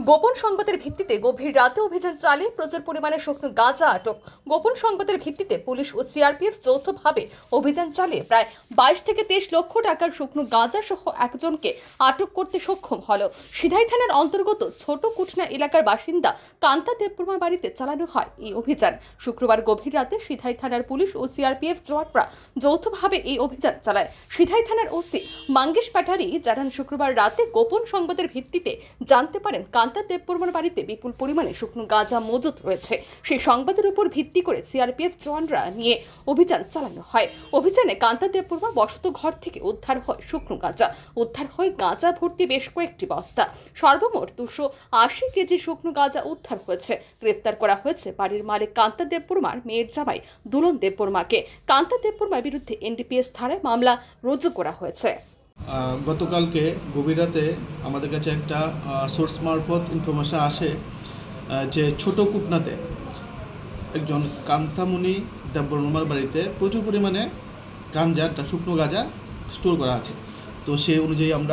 গোপন সংবাদের ভিত্তিতে গভীর রাতে অভিযান চালিয়ে প্রচুর পরিমাণে শুকনো গাঁজা আটক। গোপন সংবাদের ভিত্তিতে পুলিশ ও সিআরপিএফ যৌথভাবে অভিযান চালিয়ে প্রায় 22 থেকে 23 লক্ষ টাকার শুকনো গাঁজা সহ একজনকে আটক করতে সক্ষম হলো। সিধাই থানার অন্তর্গত ছোট কুটনা এলাকার বাসিন্দা কান্তা দেববর্মার বাড়িতে চালানো হয় এই অভিযান। শুক্রবার গভীর রাতে সিধাই থানার পুলিশ ও সিআরপিএফ জওয়ানরা যৌথভাবে এই অভিযান চালায়। সিধাই থানার ওসি মঙ্গেশ পাটারি জানান, শুক্রবার রাতে গোপন সংবাদের ভিত্তিতে জানতে পারেন কান্তা দেববর্মার বাড়িতে বিপুল পরিমাণে শুকনো গাঁজা মজুত রয়েছে। সেই সংবাদের উপর ভিত্তি করে সিআরপিএফ জওয়ানরা নিয়ে অভিযান চালানো হয়। অভিযানে কান্তা দেববর্মার বসত ঘর থেকে উদ্ধার হয় শুকনো গাঁজা। উদ্ধার হয় গাঁজা ভর্তি বেশ কয়েকটি বস্তা। সর্বমোট 280 কেজি শুকনো গাঁজা উদ্ধার হয়েছে। গ্রেপ্তার করা হয়েছে বাড়ির মালিক কান্তা দেববর্মার মেয়ের জামাই দুলন দেববর্মাকে। কান্তা দেববর্মার বিরুদ্ধে এনডিপিএস ধারায় মামলা রুজু করা হয়েছে। গতকালকে গভীর রাতে আমাদের কাছে একটা সোর্স মারফত ইনফরমেশন আসে যে ছোট কুটনাতে একজন কান্তামণি দেববর্মার বাড়িতে প্রচুর পরিমাণে গাঁজা, শুকনো গাঁজা স্টোর করা আছে। তো সেই অনুযায়ী আমরা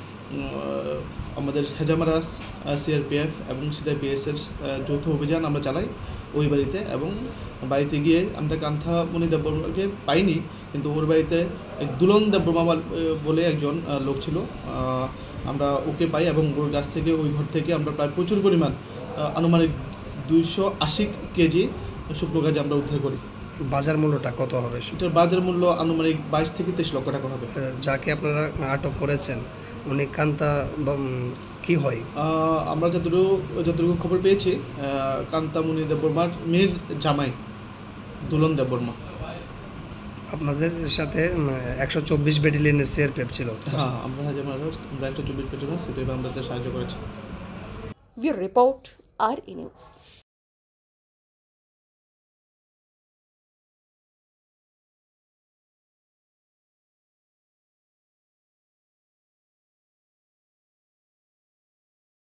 আমাদের হেজামারা সিআরপিএফ এবং সিধাই বিএসের যৌথ অভিযান আমরা চালাই ওই বাড়িতে, এবং বাড়িতে গিয়ে আমরা কান্তামণি দেববর্মাকে পাইনি, কিন্তু ওর বাড়িতে দুলন দেববর্মা বলে একজন লোক ছিল, আমরা ওকে পাই এবং ওর কাছ থেকে ওই ঘর থেকে আমরা প্রায় প্রচুর পরিমাণ আনুমানিক 280 কেজি শুকনো গাঁজা আমরা উদ্ধার করি। বাজার মূল্যটা কত হবে? এটার বাজার মূল্য আনুমানিক 22 থেকে 23 লক্ষ টাকা হবে। যাকে আপনারা আটক করেছেন উনি কান্তা কি হয়? আমরা যতটুকু খবর পেয়েছি কান্তামণি দেববর্মার মেয়ের জামাই দুলন দেববর্মা। আপনাদের সাথে 124 ব্যাটালিয়নের সিআরপিএফ ছিল? হ্যাঁ, আমরা 124 ব্যাটালিয়ন সিআরপিএফ আমাদের সাহায্য করেছে। ব্যুরো রিপোর্ট, আর ই নিউজ।